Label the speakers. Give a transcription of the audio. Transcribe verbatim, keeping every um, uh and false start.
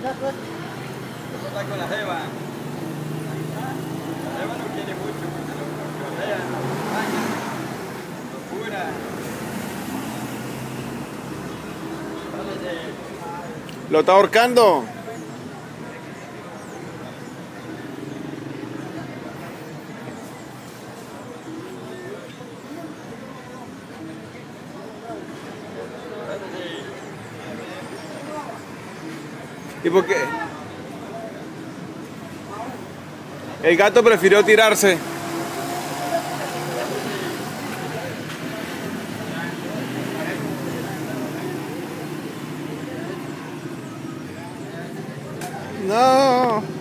Speaker 1: Está con la jeva. La jeva no quiere mucho porque lo golpea, lo baña, lo cura.
Speaker 2: ¿Lo está ahorcando? ¿Y por qué? El gato prefirió tirarse. No.